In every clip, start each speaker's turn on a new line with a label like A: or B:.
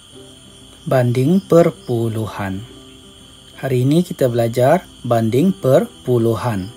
A: Banding perpuluhan. Hari ini kita belajar banding perpuluhan.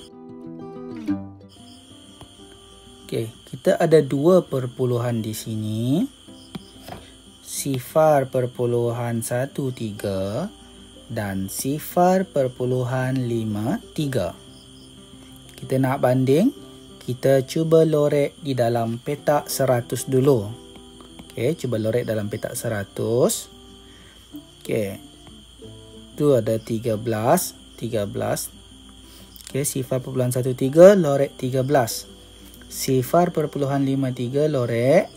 A: Okey, kita ada dua perpuluhan di sini. Sifar perpuluhan 13 dan sifar perpuluhan 53. Kita nak banding, kita cuba lorek di dalam petak 100 dulu. Okey, cuba lorek dalam petak 100. Okey. Tu ada 13. Okey, sifar perpuluhan 13 lorek 13. Sifar perpuluhan 53 lorek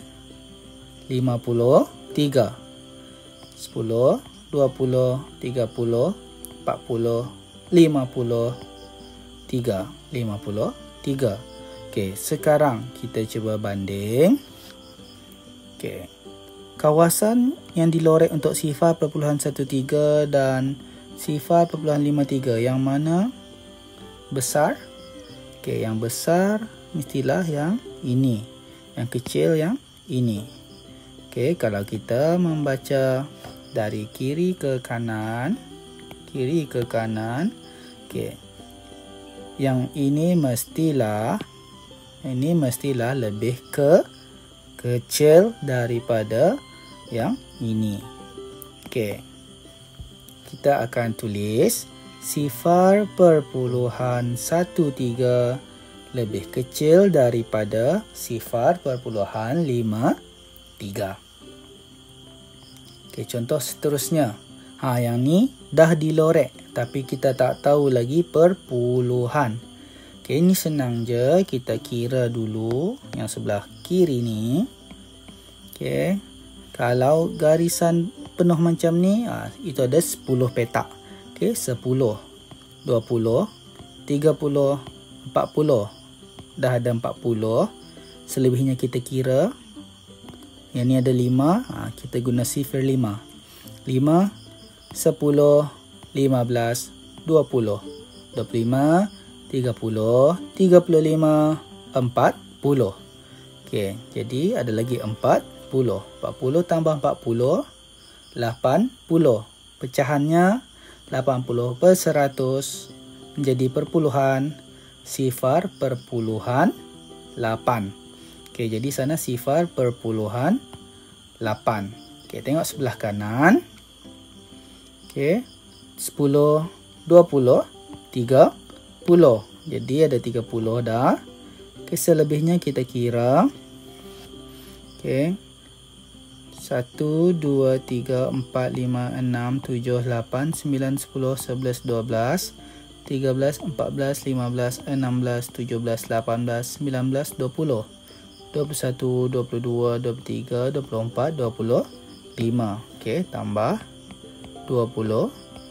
A: 53. 10, 20, 30, 40, 53. Okey, sekarang kita cuba banding. Okey. Kawasan yang dilorek untuk sifar perpuluhan 13 dan sifar perpuluhan 53, yang mana besar? Okey, yang besar mestilah yang ini. Yang kecil yang ini. Okey, kalau kita membaca dari kiri ke kanan, okey. Yang ini mestilah lebih kecil daripada yang ini. Okey. Kita akan tulis sifar perpuluhan 13 lebih kecil daripada sifar perpuluhan 53. Okey, contoh seterusnya. Yang ni dah dilorek tapi kita tak tahu lagi perpuluhan. Okey, ini senang je, kita kira dulu yang sebelah kiri ni. Okey. Kalau garisan penuh macam ni, itu ada 10 petak. Okey, 10, 20, 30, 40. Dah ada 40. Selebihnya kita kira. Yang ni ada 5, kita guna sifar 5. 5, 10, 15, 20, 25, 30, 35, 40. Okey, jadi ada lagi 40. 40 tambah 40, 80. Pecahannya 80 per 100 menjadi perpuluhan sifar perpuluhan 8. Okey, jadi sana sifar perpuluhan 8. Okey, tengok sebelah kanan. Okey, 10, 20, 30. Jadi ada 30 dah. Okey, selebihnya kita kira. Okey. 1, 2, 3, 4, 5, 6, 7, 8, 9, 10, 11, 12, 13, 14, 15, 16, 17, 18, 19, 20, 21, 22, 23, 24, 25. Okey, tambah 25.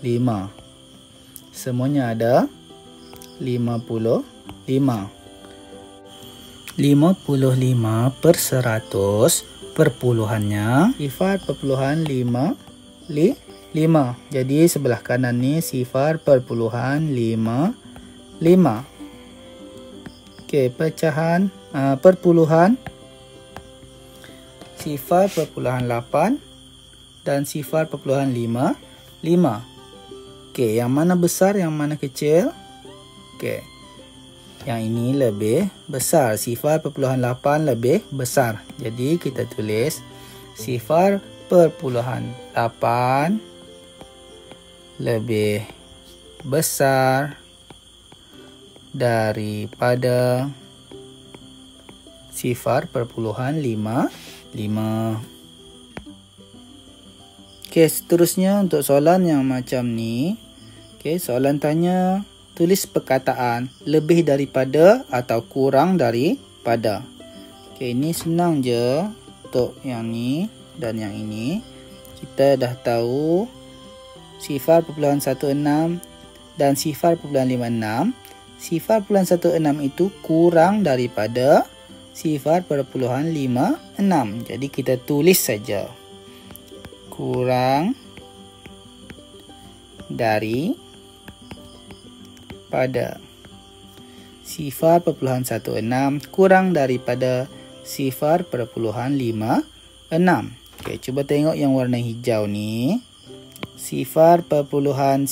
A: Semuanya ada 55. 55 per 100 perpuluhannya sifar perpuluhan 5. Jadi sebelah kanan ni sifar perpuluhan 5. Okey, pecahan perpuluhan sifar perpuluhan 8 dan sifar perpuluhan 5. Okey, yang mana besar, yang mana kecil? Okey. Yang ini lebih besar. Sifar perpuluhan 8 lebih besar. Jadi kita tulis sifar perpuluhan 8 lebih besar daripada sifar perpuluhan 5. Okey, seterusnya untuk soalan yang macam ni. Okey, soalan tanya, tulis perkataan lebih daripada atau kurang daripada. Okey, ini senang je untuk yang ni dan yang ini. Kita dah tahu sifar perpuluhan 16 dan sifar perpuluhan 56. Sifar perpuluhan 16 itu kurang daripada sifar perpuluhan 56. Jadi kita tulis saja. Kurang dari pada sifar perpuluhan 16 kurang daripada sifar perpuluhan 56. Okey, cuba tengok yang warna hijau ni. 0.02.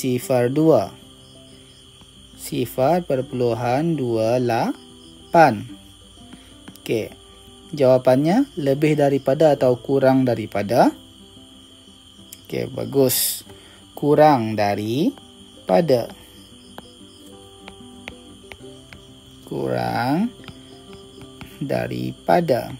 A: 0.28. Okey. Jawapannya lebih daripada atau kurang daripada? Okey, bagus. Kurang daripada. Kurang daripada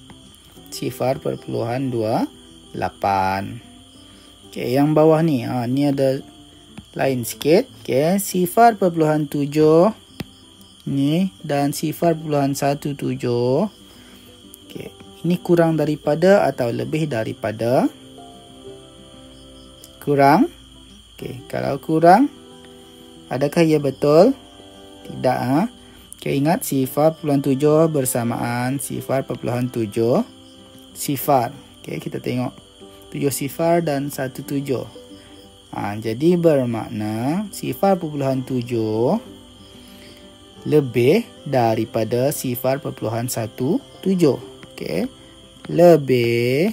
A: 0.28. Okey, yang bawah ni, ni ada lain sikit. Okey, 0.7 ni dan 0.17. Okey, ini kurang daripada atau lebih daripada? Kurang. Okey, kalau kurang, adakah ia betul? Tidak. Okey, ingat 0.7 bersamaan 0.7 sifar. Okey, kita tengok 7 sifar dan 1 7. Jadi bermakna 0.7 lebih daripada 0.17. Okey, lebih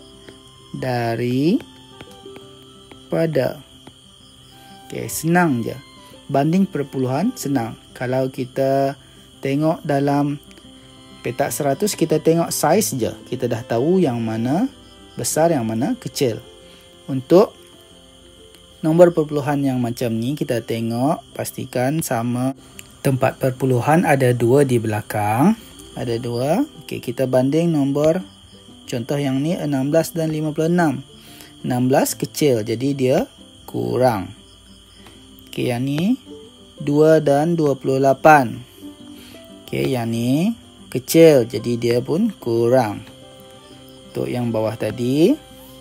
A: daripada. Okey, senang je. Banding perpuluhan senang. Kalau kita tengok dalam petak 100, kita tengok saiz je. Kita dah tahu yang mana besar, yang mana kecil. Untuk nombor perpuluhan yang macam ni, kita tengok, pastikan sama. Tempat perpuluhan ada 2 di belakang. Ada 2. Okey, kita banding nombor. Contoh yang ni 16 dan 56. 16 kecil, jadi dia kurang. Okey, yang ni 2 dan 28. Okey, yang ni kecil, jadi dia pun kurang. Untuk yang bawah tadi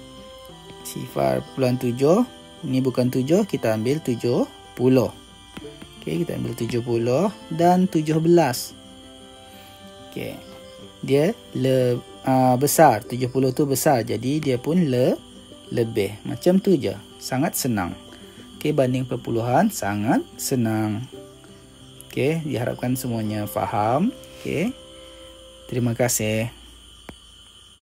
A: 0.7, ini bukan 7, kita ambil 70. Okey, kita ambil 70 dan 17. Okey, dia besar, 70 tu besar, jadi dia pun lebih. Macam tu je, sangat senang. Okey, banding perpuluhan sangat senang. Okey, diharapkan semuanya faham. Okey, terima kasih.